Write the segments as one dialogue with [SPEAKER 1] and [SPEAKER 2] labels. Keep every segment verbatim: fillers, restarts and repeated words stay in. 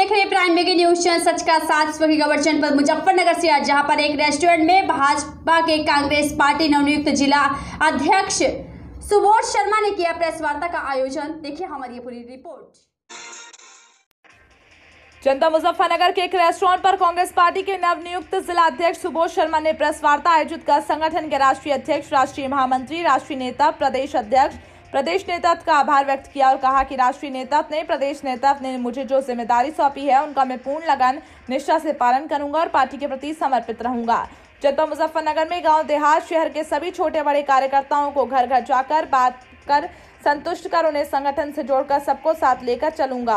[SPEAKER 1] देख रहे हैं प्राइम मेगा न्यूज चैनल सच का साथ। इस वक्त खबर जनपद मुजफ्फरनगर से आज जहां पर एक रेस्टोरेंट में भाजपा के कांग्रेस पार्टी नवनियुक्त जिला अध्यक्ष सुबोध शर्मा ने किया प्रेस वार्ता का आयोजन। देखिए हमारी पूरी रिपोर्ट।
[SPEAKER 2] जनता मुजफ्फरनगर के एक रेस्टोरेंट पर कांग्रेस पार्टी के नवनियुक्त जिला अध्यक्ष सुबोध शर्मा ने प्रेस वार्ता आयोजित कर संगठन के राष्ट्रीय अध्यक्ष, राष्ट्रीय महामंत्री, राष्ट्रीय नेता, प्रदेश अध्यक्ष, प्रदेश नेतृत्व का आभार व्यक्त किया और कहा कि राष्ट्रीय नेतृत्व ने, प्रदेश नेतृत्व ने मुझे जो जिम्मेदारी सौंपी है उनका मैं पूर्ण लगन निष्ठा से पालन करूंगा और पार्टी के प्रति समर्पित रहूंगा। जनता मुजफ्फरनगर में गांव देहात शहर के सभी छोटे बड़े कार्यकर्ताओं को घर घर जाकर बात कर संतुष्ट कर उन्हें संगठन से जोड़कर सबको साथ लेकर चलूंगा।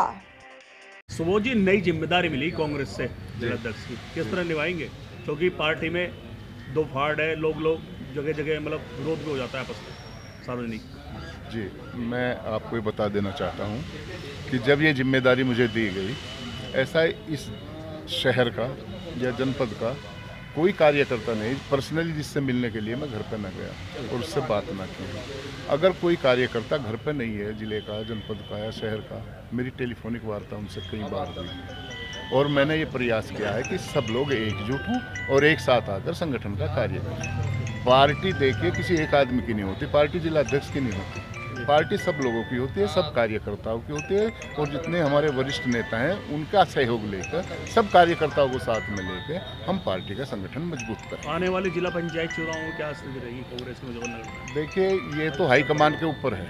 [SPEAKER 3] सुबोध जी, नई जिम्मेदारी मिली कांग्रेस से जिलाध्यक्ष की, किस तरह निभाएंगे? क्योंकि पार्टी में दो फाड़ है, लोग लोग जगह जगह मतलब विरोध भी हो जाता है आपस में सार्वजनिक।
[SPEAKER 4] जी, मैं आपको ये बता देना चाहता हूँ कि जब ये जिम्मेदारी मुझे दी गई, ऐसा इस शहर का या जनपद का कोई कार्यकर्ता नहीं पर्सनली जिससे मिलने के लिए मैं घर पर न गया और उससे बात ना की। अगर कोई कार्यकर्ता घर पर नहीं है जिले का, जनपद का या शहर का, मेरी टेलीफोनिक वार्ता उनसे कई बार हुई और मैंने ये प्रयास किया है कि सब लोग एकजुट हों और एक साथ आकर संगठन का कार्य करें। पार्टी देखिए किसी एक आदमी की नहीं होती, पार्टी जिला अध्यक्ष की नहीं होती, पार्टी सब लोगों की होती है, सब कार्यकर्ताओं की होती है और जितने हमारे वरिष्ठ नेता हैं उनका सहयोग लेकर सब कार्यकर्ताओं को साथ में लेकर हम पार्टी का संगठन मजबूत करें।
[SPEAKER 3] आने वाले जिला पंचायत चुनाव में क्या स्थिति रहेगी कांग्रेस की मुजफ्फरनगर?
[SPEAKER 4] देखिए, ये तो हाईकमान के ऊपर है।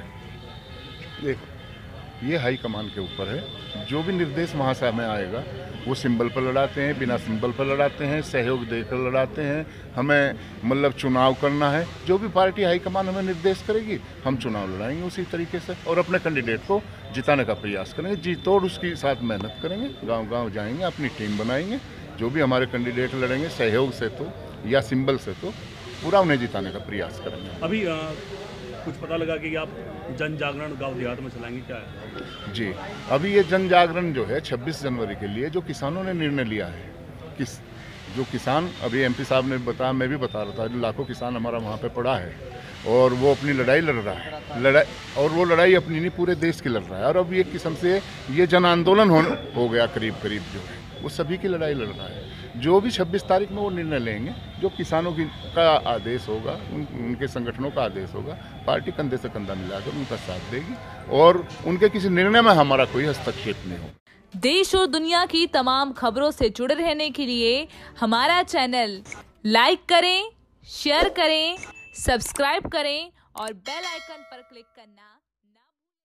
[SPEAKER 4] देखो, ये हाईकमान के ऊपर है। जो भी निर्देश वहाँ से हमें आएगा वो सिंबल पर लड़ाते हैं, बिना सिंबल पर लड़ाते हैं, सहयोग देकर लड़ाते हैं। हमें मतलब चुनाव करना है, जो भी पार्टी हाईकमान हमें निर्देश करेगी हम चुनाव लड़ाएंगे उसी तरीके से और अपने कैंडिडेट को जिताने का प्रयास करेंगे। जी तोड़ उसके साथ मेहनत करेंगे, गांव गांव जाएंगे, अपनी टीम बनाएंगे। जो भी हमारे कैंडिडेट लड़ेंगे सहयोग से तो या सिंबल से तो पूरा उन्हें जिताने का प्रयास करेंगे।
[SPEAKER 3] अभी आ, कुछ पता लगा कि आप जन जागरण गाँव देहात में चलाएंगे, क्या है?
[SPEAKER 4] जी, अभी ये जन जागरण जो है छब्बीस जनवरी के लिए जो किसानों ने निर्णय लिया है, किस जो किसान अभी एमपी साहब ने बताया, मैं भी बता रहा था, लाखों किसान हमारा वहाँ पे पड़ा है और वो अपनी लड़ाई लड़ रहा है लड़ाई और वो लड़ाई अपनी नहीं पूरे देश की लड़ रहा है और अब एक किस्म से ये जन आंदोलन हो, हो गया करीब करीब जो है वो सभी की लड़ाई लड़ रहा है। जो भी छब्बीस तारीख में वो निर्णय लेंगे, जो किसानों की का आदेश होगा, उन, उनके संगठनों का आदेश होगा, पार्टी कंधे से कंधा मिलाकर उनका साथ देगी और उनके किसी निर्णय में हमारा कोई हस्तक्षेप नहीं होगा।
[SPEAKER 2] देश और दुनिया की तमाम खबरों से जुड़े रहने के लिए हमारा चैनल लाइक करें, शेयर करें, सब्सक्राइब करें और बेल आइकन पर क्लिक करना